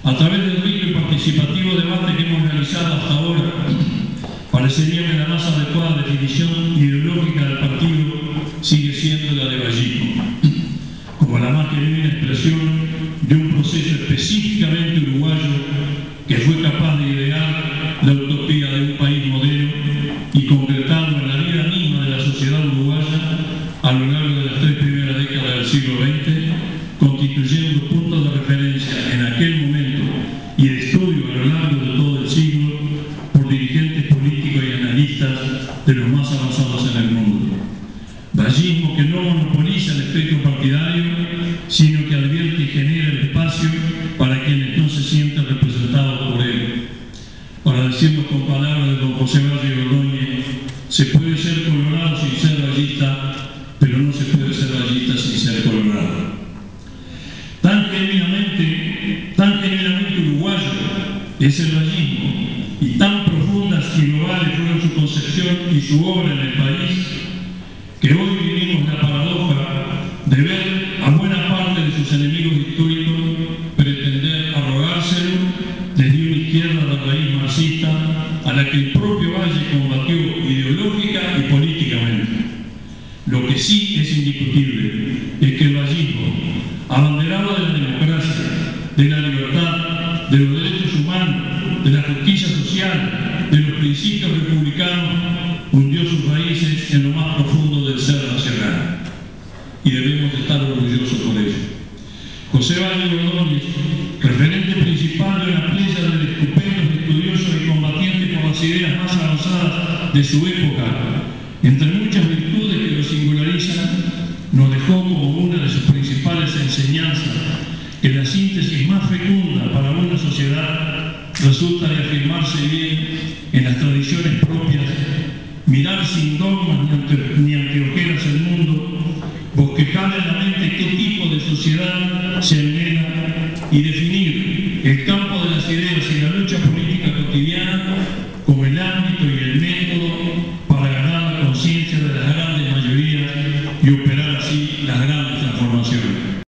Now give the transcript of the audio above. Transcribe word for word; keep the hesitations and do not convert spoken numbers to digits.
A través del rico y participativo debate que hemos realizado hasta ahora, parecería que la más adecuada definición ideológica del partido sigue siendo la de vallismo, como la más genuina expresión de un proceso específicamente uruguayo que fue capaz de idear la utopía de un país modelo y concretarlo en la vida misma de la sociedad uruguaya a lo largo de las tres primeras décadas del siglo veinte, constituyendo puntos de referencia en aquel momento y de estudio a lo largo de todo el siglo por dirigentes políticos y analistas de los más avanzados en el mundo. Vallismo que no monopoliza el espectro partidario, sino que advierte y genera el espacio para quienes no se sienten representados por él. Para decirlo con palabras de don José Valle Ordóñez, se puede ser colorado sin ser vallista, pero no se puede ser vallista sin ser colorado. Tan genuinamente, tan genuinamente uruguayo es el vallismo, y tan profundas y globales fueron su concepción y su obra en el país, que hoy vivimos la paradoja de ver a buena parte de sus enemigos históricos pretender arrogárselo desde una izquierda de raíz marxista a la que el propio Valle combatió ideológica y políticamente. Lo que sí es indiscutible es que el vallismo, abanderado de la democracia, de la libertad, de los derechos humanos, de la justicia social, de los principios republicanos, hundió sus raíces en lo más profundo del ser nacional. Y debemos estar orgullosos por ello. José Valle Ordóñez, referente principal de una playa de estupendos estudiosos y combatientes por las ideas más avanzadas de su época, entre muchas virtudes que lo singularizan, nos dejó como una de sus principales enseñanzas que la síntesis más fecunda para una sociedad resulta de afirmarse bien en las tradiciones propias, mirar sin dogmas ni, ante, ni anteojeras el mundo, bosquejar en la mente qué tipo de sociedad se anhela y definir el campo